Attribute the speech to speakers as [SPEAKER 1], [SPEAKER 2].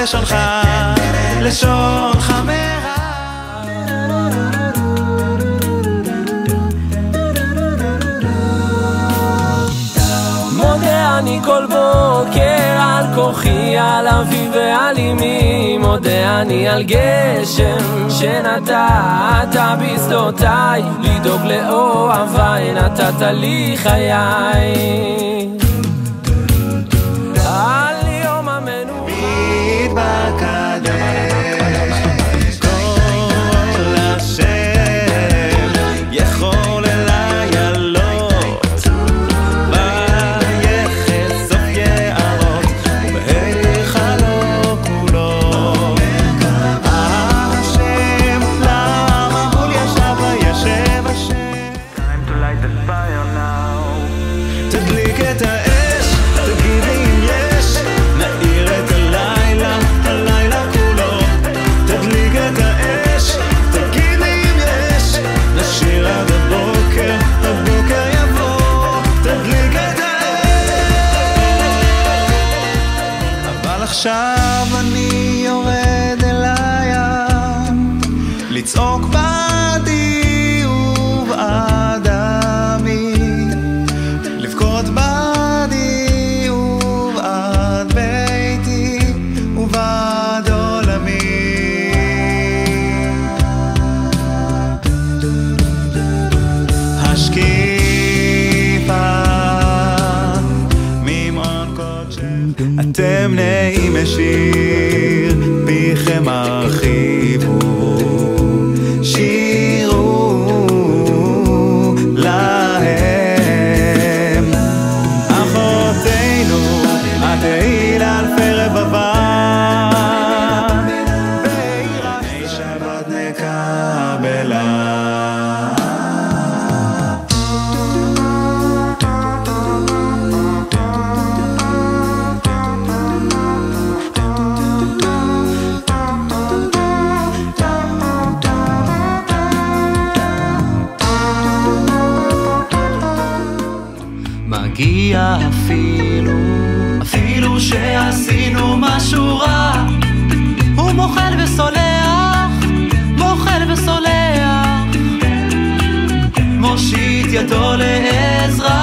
[SPEAKER 1] לשונך, לשונך מרע.
[SPEAKER 2] מודה אני כל בוקר על כוחי, על אבי ועל אמי, מודה אני על גשם שנתת בשדותיי, לדאוג לאוהביי נתת לי חיי. על יום המנוחה
[SPEAKER 1] מתבקדש כל השם יכול אליי עלות, ויחשוף יערות ובהיכלו כולו. השם למבול ישב וישב השם.
[SPEAKER 3] Time to light the fire now.
[SPEAKER 1] תדליק את האש, תגיד לי אם יש, נאיר את הלילה, הלילה כולו. תדליק את האש, תגיד לי אם יש, נשיר עד הבוקר, הבוקר יבוא. תדליק את האש. אבל עכשיו אני יורד אל הים, לצעוק בעדי ובעד עמי, לבכות בעדי ובעד ביתי ובעד עולמי. השקיפה ממעון קודשך, אתם נעים משיר, פיכם הרחיבו, שירו להם. אחותינו, התהיל אלפי רבבה, בימי שבת נקבלה. מגיע אפילו שעשינו משהו רע, הוא מוחל וסולח, מוחל וסולח, מושיט ידו לעזרה.